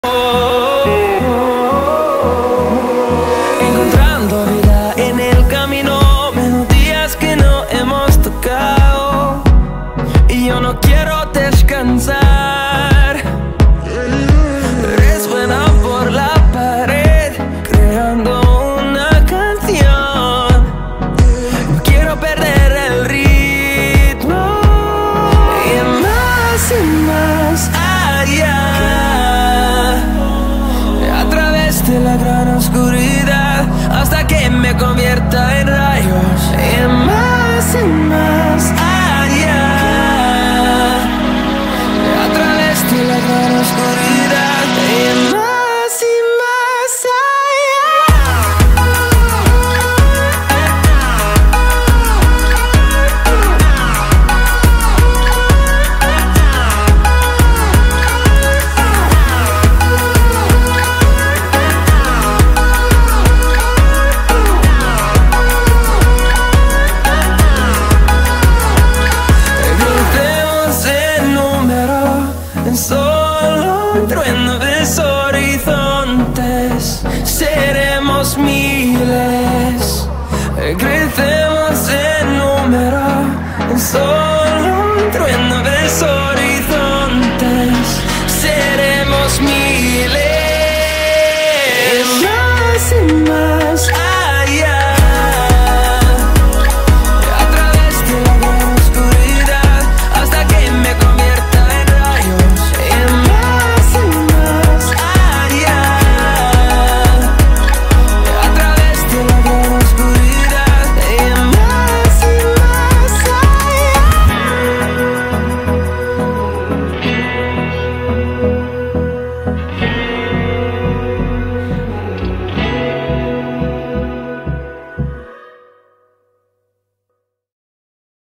Encontrando vida en el camino, melodías que no hemos tocado, y yo no quiero descansar. Resuena por la pared, creando una canción. No quiero perder el ritmo, y más allá, a través de la gran oscuridad, hasta que me convierta en rayos. Y más allá, a través de la gran oscuridad, y más allá. Solo un trueno de horizontes, seremos miles, crecemos en número, solo un trueno de horizontes.